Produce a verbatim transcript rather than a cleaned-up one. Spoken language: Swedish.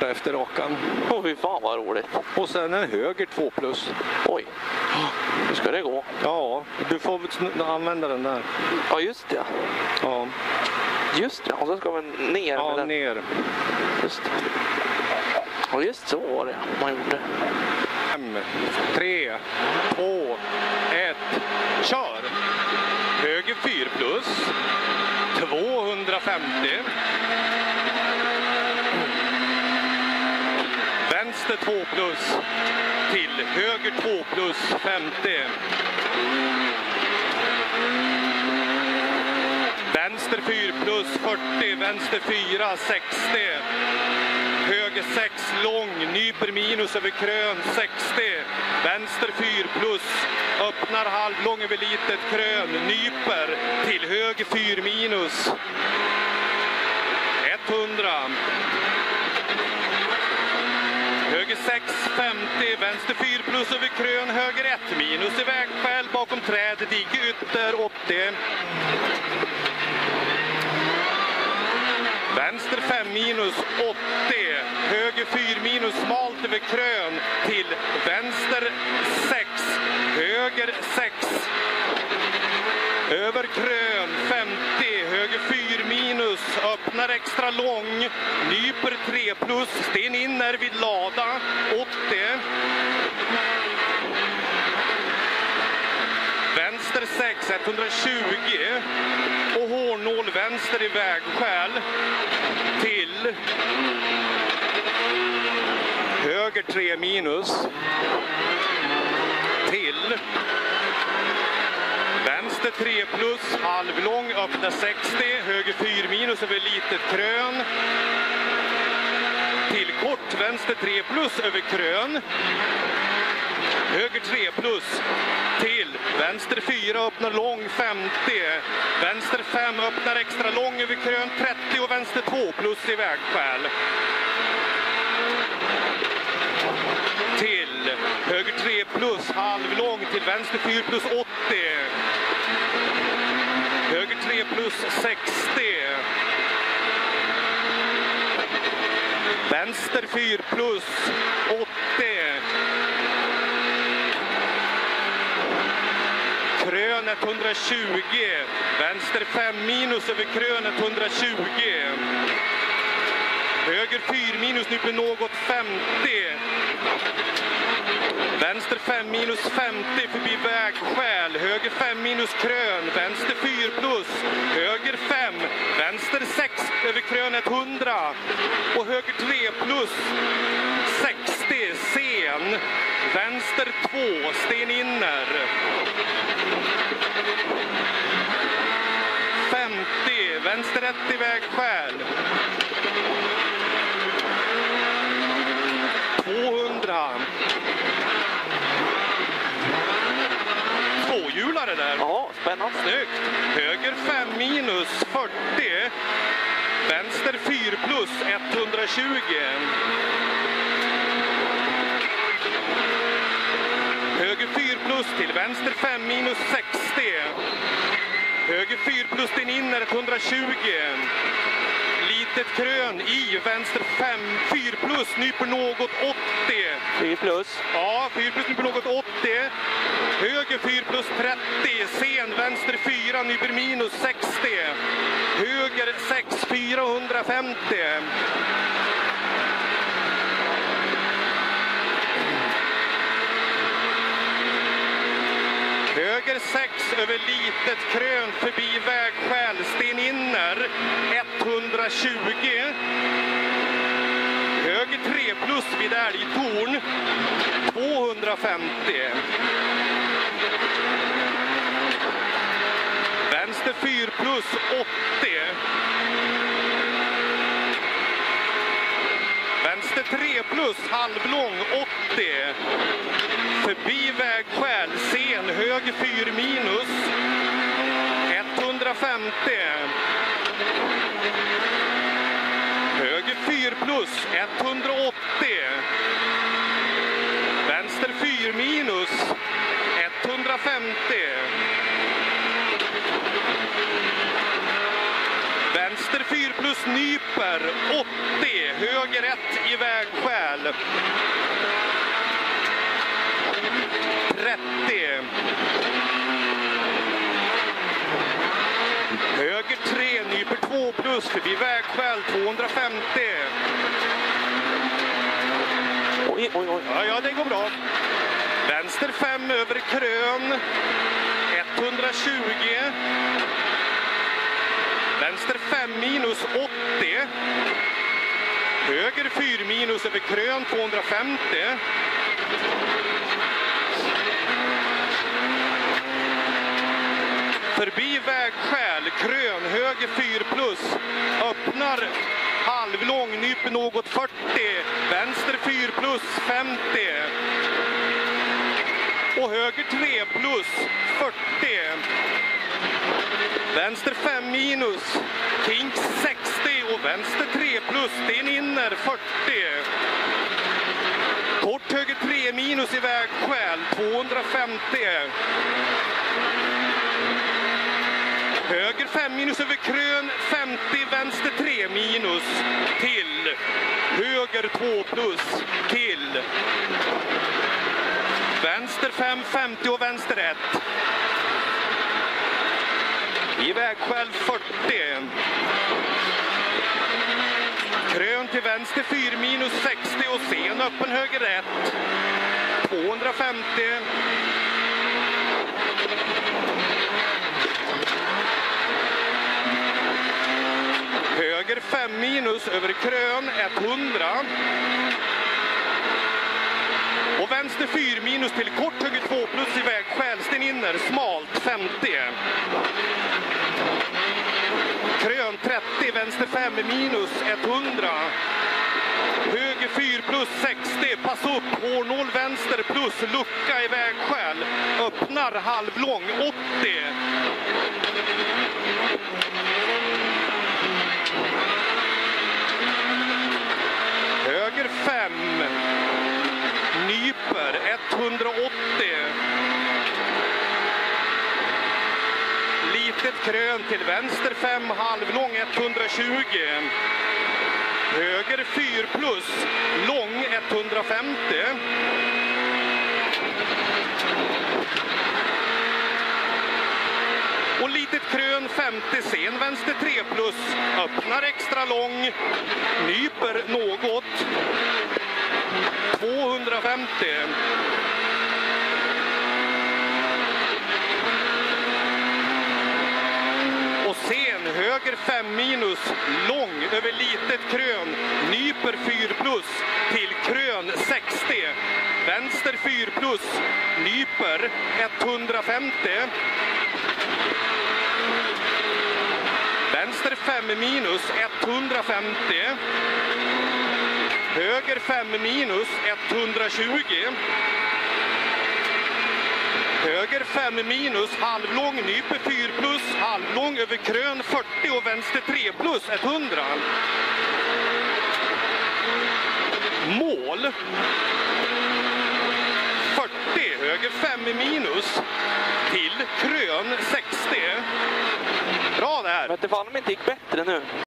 borta efter rakan. Åh, fy fan vad roligt. Och sen en höger två plus. Oj, hur ska det gå? Ja, du får använda den där. Ja, just det. Ja, Just det, och så ska man ner ja med den. ner. Just det. Ja, just så var det man gjorde. Fem, tre, två, ett, kör! Höger fyra plus, tvåhundrafemtio. Vänster två plus, till höger två plus, femtio. Vänster fyra plus, fyrtio, vänster fyra, sextio. Höger sex lång, nyper minus över krön, sextio. Vänster fyra plus, öppnar halvlång över litet krön, nyper till höger fyra minus. hundra. Höger sex, femtio, vänster fyra plus över krön, höger ett minus i vägskäl bakom träd, dike ytter, åttio. Vänster fem minus, åttio, höger fyra minus, smalt över krön, till vänster sex, höger sex, över krön, femtio, höger fyra minus, öppnar extra lång, nyper tre plus, sten inner vid lada, åttio. Vänster sex, etthundratjugo, och hårnål vänster i vägskäl, till höger tre minus, till vänster tre plus, halvlång, öppnar sextio, höger fyra minus över litet krön, till kort, vänster tre plus över krön, höger tre plus, till vänster fyra, öppnar lång, femtio, vänster fem, öppnar extra lång över krön, trettio, och vänster två plus i vägskäl. Till höger tre plus, halvlång, till vänster fyra plus, åttio. Höger tre plus, sextio. Vänster fyra plus, åttio. Krön etthundratjugo. Vänster fem minus över krön etthundratjugo. Höger fyra minus, nyper något, femtio. Vänster fem minus, femtio förbi vägskäl. Höger fem minus krön. Vänster fyra plus. Höger fem. Vänster sex över krön hundra. Och höger tre plus. sextio. Sen. Vänster två. Sten inner. femtio. Vänster ett i vägskäl. tvåhundra. Tvåhjulare där. Ja, spännande. Snyggt. Höger fem minus, fyrtio. Vänster fyra plus, etthundratjugo. Höger fyra plus till vänster fem minus, sextio. Höger fyra plus till inner, etthundratjugo. Litet krön i vänster fem, fyra plus, nyper något, åttio. fyra plus. Ja, fyra plus nyper något, åttio. Höger fyra plus, trettio. Sen vänster fyra, nyper minus, sextio. Höger sex, fyrahundrafemtio. Höger sex över litet krön förbi vägskäl, sten inner, etthundratjugo. Höger tre plus vid älgtorn, tvåhundrafemtio. Vänster fyra plus, åttio. Vänster tre plus, halvlång, åttio. Förbi vägskäl, sen, höger fyra minus, etthundrafemtio. Höger fyra plus, etthundraåttio. Vänster fyra minus, etthundrafemtio. Vänster fyra plus plus nyper, åttio, höger ett i vägskäl. trettio. Höger tre, nyper två plus, förbi vägskäl, tvåhundrafemtio. Oj, oj, oj. Ja, ja, det går bra. Vänster fem över krön, etthundratjugo. Vänster fem minus åttio. Höger fyra minus över krön, tvåhundrafemtio. Förbi vägskäl, krön, höger fyra plus. Öppnar halvlång, nyper något fyrtio. Vänster fyra plus, femtio. Och höger tre plus, fyrtio. Vänster fem minus, kink sextio och vänster tre plus, sten inner fyrtio. Kort höger tre minus i vägskäl, tvåhundrafemtio. Höger fem minus över krön, femtio, vänster tre minus, till. Höger två plus, till. Vänster fem, femtio och vänster ett. I vägskäl fyrtio. Krön till vänster fyra minus sextio och sen öppen höger ett. tvåhundrafemtio. Höger fem minus över krön, etthundra. Och vänster fyra minus till kort höger två plus i vägskäl, sten inner, smalt, femtio. Krön trettio, vänster fem minus, etthundra. Höger fyra plus, sextio, pass upp, hår noll vänster plus, lucka i vägskäl. Öppnar halvlång, åttio. Höger fem. Nyper, etthundraåttio. Litet krön till vänster fem, halvlång, etthundratjugo. Höger fyra plus, lång, etthundrafemtio. Och litet krön, femtio, sen vänster tre plus. Öppnar extra lång, nyper något. tvåhundrafemtio. Och sen höger fem minus, lång över litet krön, nyper fyra plus till krön sextio. Vänster fyra plus, nyper etthundrafemtio. Vänster fem minus, etthundrafemtio. Höger fem minus, etthundratjugo. Höger fem minus, halvlång, nyper fyra plus, halvlång över krön fyrtio och vänster tre plus, etthundra. Mål. fyrtio, höger fem minus, till krön sextio. Bra där! Men det fan om inte gick bättre nu.